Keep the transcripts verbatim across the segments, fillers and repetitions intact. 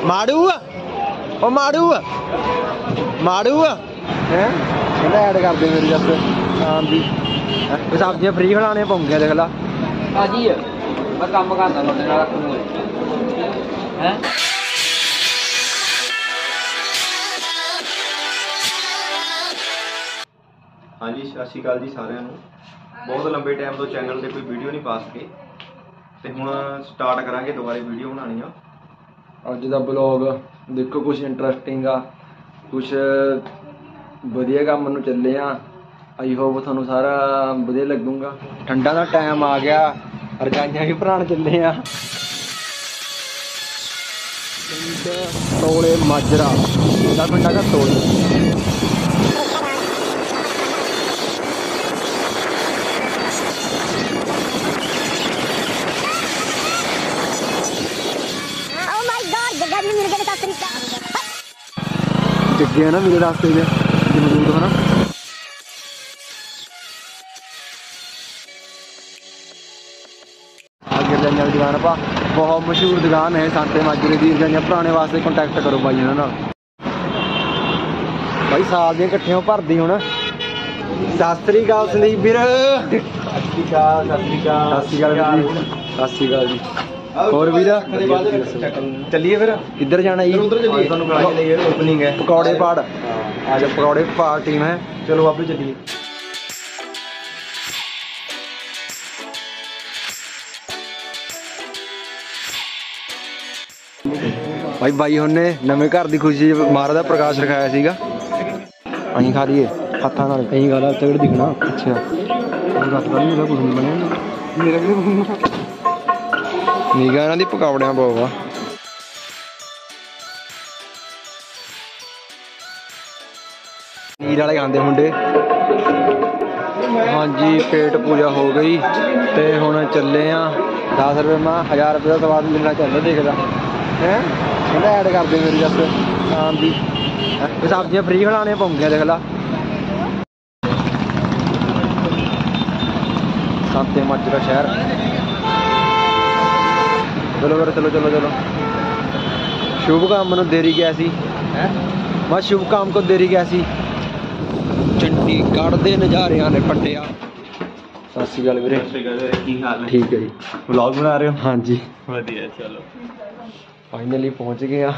माड़ू ओ माड़ू माड़ू हैं ऐड कर दे मेरी जस्ट हाँ जी सब्जियां फ्री खिलाने पौंगे देख ला भाजी मैं काम करना थोड़े नाल हैं हाँ जी सत श्री अकाल जी सारिਆਂ ਨੂੰ बहुत लंबे टाइम तो चैनल से कोई वीडियो नहीं पा सके तो हुण स्टार्ट करांगे दोबारा वीडियो बनानी आ अज दा ब्लॉग देखो कुछ इंटरस्टिंग आ कुछ वधिया काम नूं चले आ आई होप तुहानूं सारा वधिया लगूगा ठंडा दा टाइम आ गया रजाइयां भी भराण चले आ तोले माजरा दा पिंडा का तोले जग्गे है ना मेरे रास्ते में मौजूद है ना आगे रजाइयां की दुकान पा बहुत मशहूर दुकान है सांते माजरे की रजाइयां भराने वास्ते कॉन्टैक्ट करो भाई इन्हां भाई साल दी इकट्ठियों भरदी हुण सत श्री अकाल संदीप वीर सत श्री अकाल सत श्री अकाल सत श्री अकाल सत श्री अकाल जी और वीर चलिए फिर किधर जाना जी ओपनिंग है पकौड़े पहाड़ आज पकौड़े पहाड़ टीम है चलो वापस चलिए भाई भाई हमने नवे घर की खुशी महाराज का प्रकाश रखाया सीगा अं खा लीए हाथों नाल अं खा ला तगड़ दिखना अच्छा मेरा कुछ नहीं बनया मेरा निगाह इन्हां दी पकौड़ियां बहुत आ नीर वाले खांदे मुंडे हाँ जी पेट पूजा हो गई तो हुण चले आ दस रुपये मैं हज़ार रुपये का स्वाद मिलना चलता देखदा हैं कहंदा ऐड कर दे मेरी जस्ट हाँ जी सब्जियां फ्री खिलाने पौंगे देख ला सांते माजरा शहर चलो फिर चलो चलो चलो शुभ काम में देरी कैसी मैं शुभ काम को देरी कैसी चंडीगढ़ के नज़ारे ने पट्टिया सत श्री अकाल वीरे ठीक है जी व्लॉग बना रहे हो हाँ जी वधिया चलो फाइनली पहुंच गए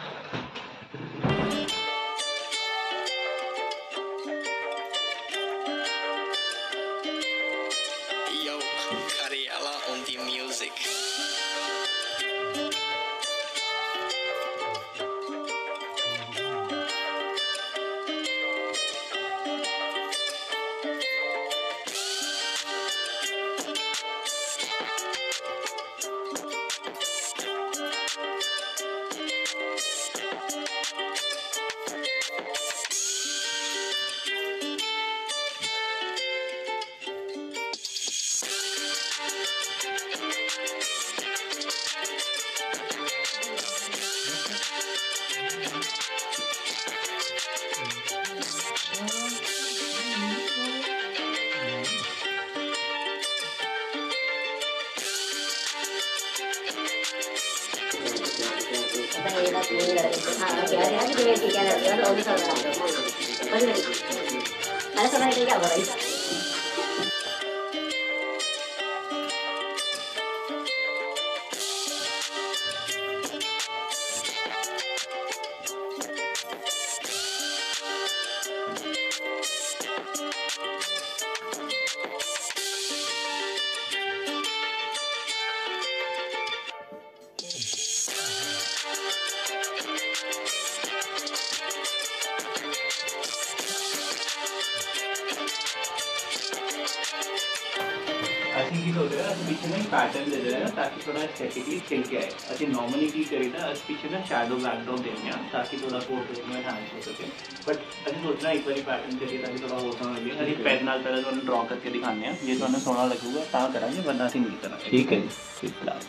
ਅਸੀਂ ਕੀ ਕਰਦੇ ਹਾਂ ਪਿੱਛੇ ਨਾ ਪੈਟਰਨ ਦੇ ਦੇਣਾ ਤਾਂ ਕਿ ਥੋੜਾ ਐਸਥੈਟਿਕਲੀ ਖਿਲ ਕੇ ਆਏ ਅਸੀਂ ਨਾਰਮਲੀ ਕੀ ਕਰੀਦਾ ਅਸੀਂ ਪਿੱਛੇ ਨਾ ਸ਼ੈਡੋ ਬੈਕਡ੍ਰੌਪ ਦਿੰਦੇ ਹਾਂ ਤਾਂ ਕਿ ਥੋੜਾ ਪੋਰਟਰੇਟ ਨੂੰ ਐਨਹਾਂਸ ਹੋ ਸਕੇ ਬਟ ਅਸੀਂ ਸੋਚਣਾ ਇੱਕ ਵਾਰੀ ਪੈਟਰਨ ਕਰੀਏ ਤਾਂ ਕਿ ਥੋੜਾ ਹੋਰ ਸੋਹਣਾ ਲੱਗੇ ਅਸੀਂ ਪੈਨ ਨਾਲ ਪਹਿਲਾਂ ਤੁਹਾਨੂੰ ਡਰਾ ਕਰਕੇ ਦਿਖਾਉਂਦੇ ਹਾਂ ਜੇ ਤੁਹਾਨੂੰ ਸੋਹਣਾ ਲੱਗੂਗਾ ਤਾਂ ਕਰਾਂਗੇ ਵਰਨਾ ਅਸੀਂ ਨਹੀਂ ਕਰਾਂਗੇ ਠੀਕ ਹੈ ਜੀ ਠੀਕ ਹੈ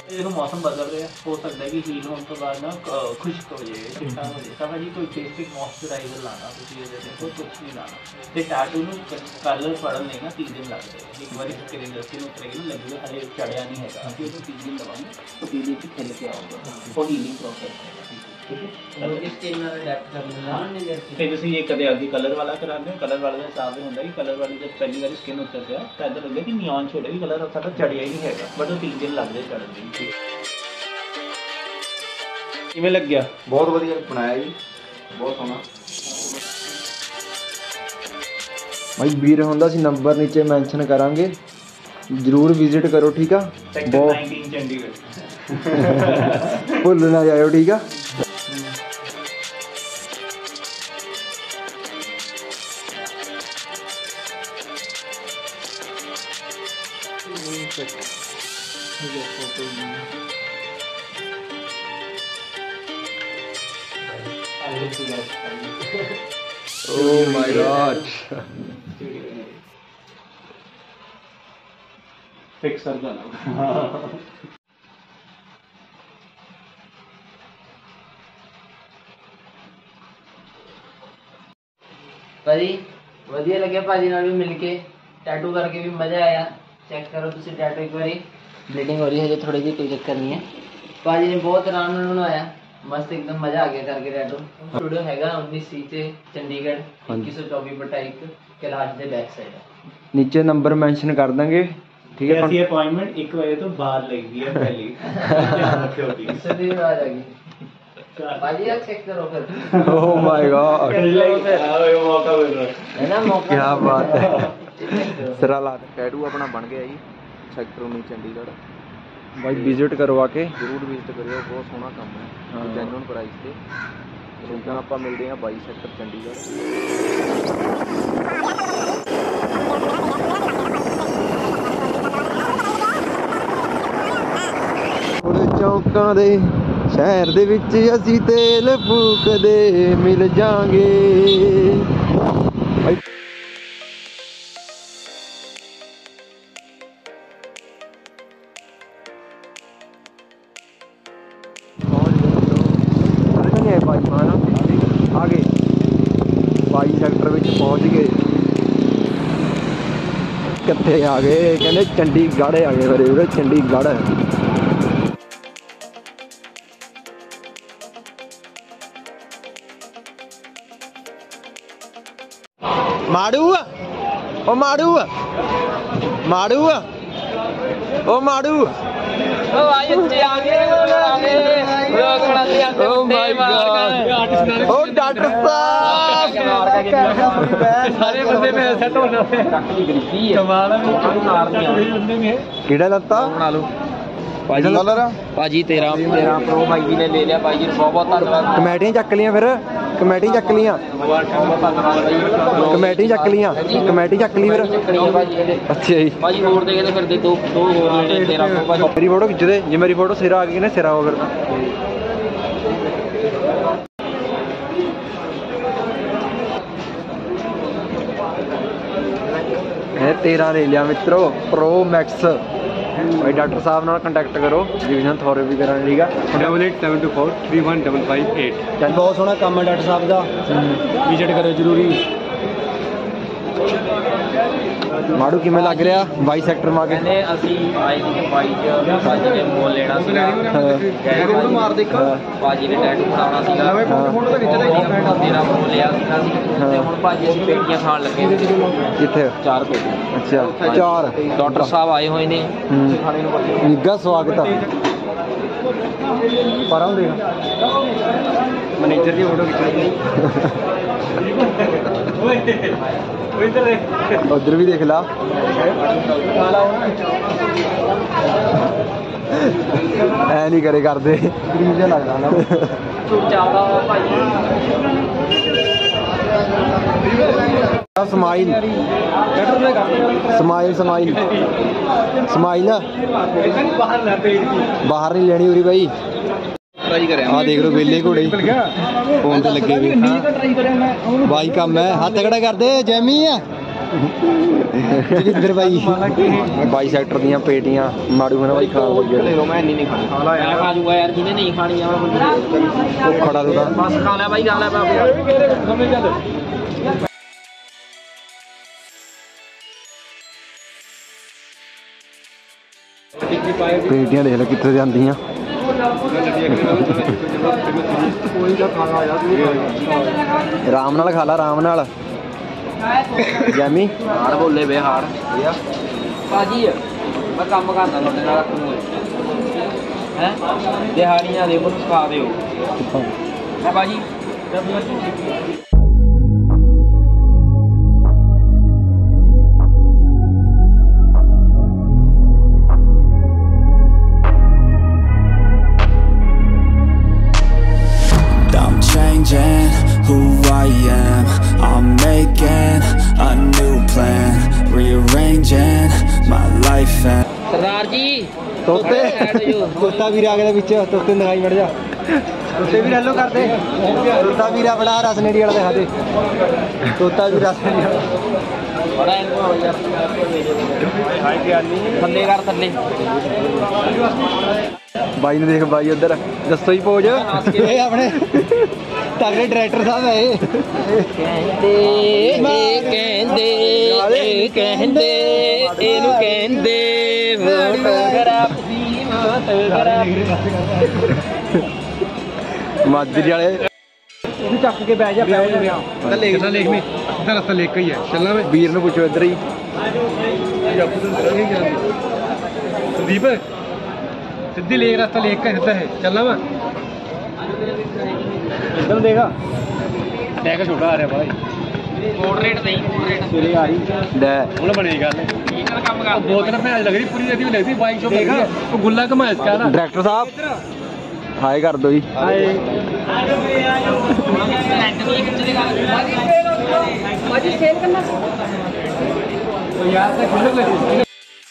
देखो मौसम बदल रहा है, हो सकता है कि हील होने तो बाद ना खुश्क हो जाए, चिट्टा हो जाए। तो भाजी कोई बेसिक मॉइस्चराइजर लाना, कुछ ये देखो कुछ नहीं लाना। तो टैटू में कलर पड़न नहीं ना तीन दिन लगते हैं। एक बार स्क्रीन स्किन उतरेगी ना लगेगा हरे चढ़िया नहीं है, अभी तो तीन दिन लगाएंगे तो तीन दिन खेल के आओगे वो हीलिंग प्रोसेस है। फिर जैसे ये कदे आगे कलर वाला कराते हैं, कलर वाले का हिसाब से होता है कि कलर वाले जब पहली बार स्किन उतर गया तो ऐसा लगता है कि नियॉन छोड़ेगी कलर सारा चढ़िया ही नहीं है, बट वो तीन दिन लग जाए चढ़ने। किमें लग गया? बहुत वधिया बनाया जी, बहुत सोहना। भाई वीर होंदा सी नंबर नीचे मैंशन करांगे, जरूर विजिट करो ठीक है। सेक्टर नाइनटीन चंडीगढ़ भुल ना जाओ ठीक है। Oh my God! फिक्सर का नाम। भाजी वधिया लगे भाजी नाल भी मिलके, टैटू करके भी मजा आया। चेक करो तुसी टैटू एक बारी, ब्लीडिंग हो रही है जो थोड़ी जी, कोई चक्कर नहीं है। भाजी ने बहुत आराम नाल बनाया, मस्त एकदम मजा आ गया करके टैटू। स्टूडियो हैगा उन्नीस सी चे चंडीगढ़ इक्कीस सौ चौबीस बटा एक कैलाश दे बैक साइड है। नीचे नंबर मेंशन कर देंगे ठीक है। ऐसी अपॉइंटमेंट एक बजे तो बाहर लगती है पहली। ध्यान रखियो प्लीज। इससे भी आ जाएगी भाजी, आप चेक करो फिर। Oh my God! मौका मिल रहा है ना मौका। क्या बात है। सिरा ला टैटू अपना बन गया जी, सेक्टर उन्नीस चंडीगढ़। भाई विजिट करो आके जरूर विजिट करियो, बहुत सोहना काम है, जैਨੂਨ प्राइस ਤੇ। ਹੁਣ ਆਪਾਂ ਮਿਲਦੇ ਹਾਂ बाईस सेक्टर चंडीगढ़। ਉਹਦੇ ਚੌਕਾਂ ਦੇ ਸ਼ਹਿਰ ਦੇ ਵਿੱਚ ਅਸੀਂ ਤੇਲ ਫੂਕਦੇ ਮਿਲ ਜਾਾਂਗੇ। आगे बाई सैक्टर ਵਿੱਚ पहुंच गए। कित्थे आ गए कहते चंडीगढ़ आ गए फिर उरे चंडीगढ़। माड़ू ओ माड़ू माड़ू ओ माड़ू ओ भाई अच्छे आ गए आ गए रोकड़ा से आते माय गॉड ओ डॉक्टर साहब सारे बंदे में सेट हो जाते हैं। गरीबी है कमाल है, बंदे में किड़ा लत्ता बना लो भाजी भाजी तेरह तेरह प्रो भाई जी ने ले लिया। भाई जी बहुत बहुत धन्यवाद। कमेटियां चक लियां फिर कमेटी चक लियां कमेटी चक लियां कमेटी चक ली फिर। अच्छा जी भाजी और देखे फिर दो दो और ले तेरह प्रो भाजी। मेरी फोटो खिंच दे, जे मेरी फोटो सिरा आ गई ना सिरा हो फिर तेरह ले लिया मित्रों प्रो मैक्स। भाई डॉक्टर साहब नाल कंटैक्ट करो, डिवीजन थेरेपी कराने ठीक है। Double eight seven two four three one double five eight. बहुत सोहना काम है डॉक्टर साहब का, विजिट करो जरूरी। माड़ू किमें लग रहा बाई सैक्टर में आके? कहने ਅਸੀਂ ਆਏ ਸੀਗੇ ਬਾਈ ਚ ਬਾਜੀ ਨੇ ਮੋਲ ਲੈਣਾ ਸੀਗਾ, ਬਾਜੀ ਨੇ ਟੈਟੂ ਬਣਾਉਣਾ ਸੀਗਾ, ਤੇਰਾ ਮੋਲ ਲਿਆ ਸੀਗਾ ਸੀ ਤੇ ਹੁਣ ਭਾਜੀ ਅਸੀਂ ਪੇਟੀਆਂ ਖਾਣ ਲੱਗੇ ਸੀ। ਕਿੱਥੇ? ਚਾਰ ਪੇਟੀਆਂ। ਅੱਛਾ ਚਾਰ ਡਾਕਟਰ ਸਾਹਿਬ ਆਏ ਹੋਏ ਨੇ ਖਾਣੇ ਨੂੰ ਬੱਚੇ ਨਿੱਘਾ ਸਵਾਗਤ ਆ। ਪਰ ਆਉਂ ਦੇਖ ਮੈਨੇਜਰ ਦੀ ਫੋਟੋ ਖਿੱਚਣੀ उधर भी देख ला। ऐ नहीं करे करते गरीब जिहा लगदा ना स्माइल स्माइल स्माइल स्माइल बाहर नहीं लेनी उरी भाई। हाँ देख लो वेले घोड़े फोन ते लगे हुए भाई काम है। हाथ तगड़ा कर दे जैमी है ਜਗਿੰਦਰ ਬਾਈ ਬਾਈ ਸੈਕਟਰ ਦੀਆਂ ਪੇਟੀਆਂ ਮਾੜੂ ਹੋਣਾ ਬਾਈ ਖਾਣ ਲੱਗੇ ਲੈ ਲਓ। ਮੈਂ ਇੰਨੀ ਨਹੀਂ ਖਾਣੀ, ਖਾ ਲਾ ਯਾਰ। ਖਾ ਜੂਗਾ ਯਾਰ, ਜਿਹਨੇ ਨਹੀਂ ਖਾਣੀ ਆ ਉਹ ਖੜਾ ਤੂੰ ਤਾਂ ਬਸ ਖਾ ਲੈ ਬਾਈ, ਖਾ ਲੈ ਬਾਬੇ। ਪੇਟੀਆਂ ਦੇਖ ਲੈ ਕਿੱਥੇ ਜਾਂਦੀਆਂ। ਆਰਾਮ ਨਾਲ ਖਾ ਲਾ, ਆਰਾਮ ਨਾਲ। ਜੈਮੀ ਹਾਰ ਬੋਲੇ ਵੇ ਹਾਰ ਭਾਜੀ, ਮੈਂ ਕੰਮ ਕਰਦਾ ਤੁਹਾਡੇ ਨਾਲ ਹੈ ਦਿਹਾੜੀਆਂ ਦੇ ਉਹਨੂੰ ਸਿਖਾ ਦਿਓ ਹੈ ਭਾਜੀ। Changing who I am, I'm making a new plan, rearranging my life and Sardar ji ਤੋਤੇ ਤੋਤਾ ਵੀਰ ਆ ਗਿਆ ਵਿੱਚ। ਤੋਤੇ ਦਿਖਾਈ ਮੜ ਜਾ। ਤੋਤੇ ਵੀਰ ਹੈਲੋ ਕਰਦੇ। ਤੋਤਾ ਵੀਰਾ ਬੜਾ ਰਸਨੇੜੀ ਵਾਲਾ ਦਿਖਾ ਦੇ। ਤੋਤਾ ਵੀਰ ਰਸਨੇੜੀ ਵਾਲਾ ਬੜਾ ਇਹਨੂੰ ਹੋ ਯਾਰ ਥੱਲੇ ਕਰ ਥੱਲੇ। ਬਾਈ ਨੂੰ ਦੇਖ, ਬਾਈ ਉਧਰ ਦੱਸੋ ਹੀ ਪੋਜ। ਇਹ ਆਪਣੇ ਤਗੜੇ ਡਾਇਰੈਕਟਰ ਸਾਹਿਬ ਹੈ ਇਹ। ਕਹਿੰਦੇ ਇਹ ਕਹਿੰਦੇ ਇਹ ਕਹਿੰਦੇ ਇਹਨੂੰ ਕਹਿੰਦੇ ਫੋਟੋਗ੍ਰਾਫੀ ਮਾਜਰੀ ਵਾਲੇ ਇਹਨੂੰ ਚੱਕ ਕੇ ਬਹਿ ਜਾ। ਬਹਿ ਜਾ ਤਾਂ ਲਿਖ ਨਾ ਲਿਖ ਨਹੀਂ ਤਾਂ ਰਸਤਾ ਲਿਖ ਹੀ ਹੈ। ਚੱਲਣਾ ਵੇ ਵੀਰ ਨੂੰ ਪੁੱਛੋ ਇੱਧਰ ਹੀ। ਸੰਦੀਪ ਸਿੱਧੀ ਲੇਖ ਰਸਤਾ ਲੇਖ ਕੇ ਸਿੱਧਾ ਹੈ। ਚੱਲਣਾ ਵਾ ਇੱਧਰ ਨੂੰ ਦੇਖਾ। ਟੈਗ ਛੋਟਾ ਆ ਰਿਹਾ ਭਾਈ। ਮੋਡਰੇਟ ਨਹੀਂ ਮੋਡਰੇਟ ਤੇਰੇ ਆ ਰਹੀ ਲੈ ਹੁਣ ਬਣੀ ਗੱਲ। ਠੀਕ ਨਾਲ ਕੰਮ ਕਰ ਬੋਤਲ ਭੈਣ ਲੱਗ ਰਹੀ ਪੂਰੀ ਇਹਦੀ ਵੀ ਲੱਗਦੀ ਬਾਈਕ ਸ਼ੋਪ ਦੇਖਾ। ਉਹ ਗੁੱਲਾ ਘਮਾਇਸ ਕਾ ਨਾ ਡਾਇਰੈਕਟਰ ਸਾਹਿਬ ਹਾਏ ਕਰ ਦੋ ਜੀ। ਹਾਏ ਭਾਜੀ ਸੇਲ ਕਰਨਾ ਯਾਰ ਤਾਂ ਖੁੱਲ੍ਹ ਲੱਗੀ।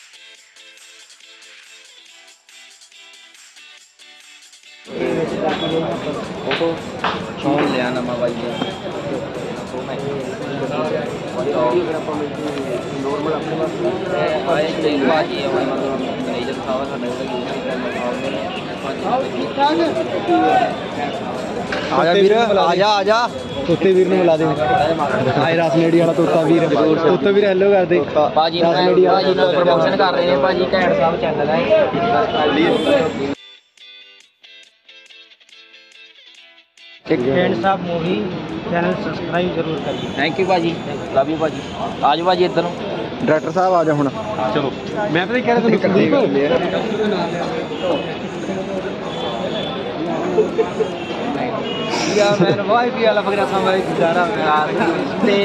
ਫੋਟੋ ਛੋੜ ਲਿਆ ਨਾ ਮੈਂ ਬਾਈ ਨੋਰਮਲ ਆਪਣੇ ਵਾਸਤੇ ਆਏ ਤੇ ਬਾਜੀ ਹੈ ਮਤਲਬ ਮੈਨੇਜਰ ਸਾਹਿਬ ਸਾਡੇ ਕੋਲ ਯੂਜ਼ ਠੀਕ ਠਾਕ ਆ ਜਾ ਵੀਰ, ਆ ਜਾ ਆ ਜਾ। ਤੋਤੇ ਵੀਰ ਨੂੰ ਮਿਲਾ ਦੇ। ਆਏ ਰਸਨੇੜੀ ਵਾਲਾ ਤੋਤਾ ਵੀਰ। ਤੋਤਾ ਵੀਰ ਹੈਲੋ ਕਰ ਦੇ। ਬਾਜੀ ਭਾਜੀ ਨਾਲ ਪ੍ਰਮੋਸ਼ਨ ਕਰ ਰਹੇ ਨੇ ਭਾਜੀ। ਘੈਂਟ ਸਾਹਿਬ ਚੈਨਲ ਹੈ। Friend Sahab movie channel subscribe जरूर करिए। थैंक यू भाजी, लव यू भाजी। आज भाजी इधर डायरेक्टर साहब आ जाओ हुण। चलो मैं पता कह रहा था संदीप यार मैं वाई भी वाला फकरा समझ गुजारा यार ते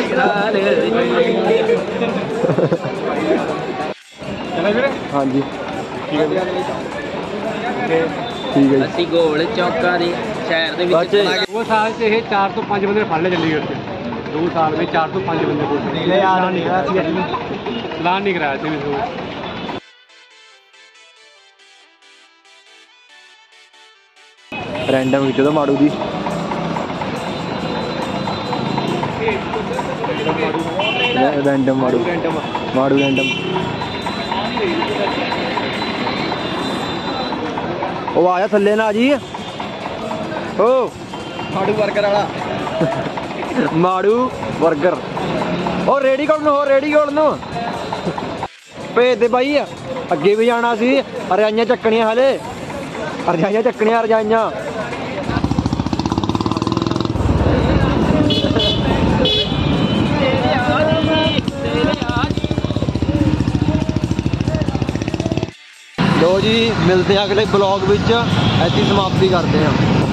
चला फिर। हां जी ठीक है ठीक है। ਅਸੀਂ ਗੋਲ ਚੌਕਾਂ ਦੇ ਸ਼ਹਿਰ ਦੇ ਵਿੱਚ वो साल से ये चार तो पाँच बंदे फड़ ले चंडीगढ़ से। दो साल में चार तो पाँच बंदे को यार नहीं करा सी प्लान नहीं कराया थे। रैंडम वीडियो तो माड़ू दी रैंडम माड़ू माड़ू रैंडम। ओ आया थल्ले ना जी। ओ माड़ू बर्गर वाला माड़ू बर्गर। ओ रेडी कोल नु, रेडी कोल नु भेज दे भाई। अगे भी जाना सी। रजाइयां चक्कनियां हले, रजाइयां चक्कनियां रजाइयां। लो जी मिलते हैं अगले ब्लॉग विच। ऐसी समाप्ति करते हैं।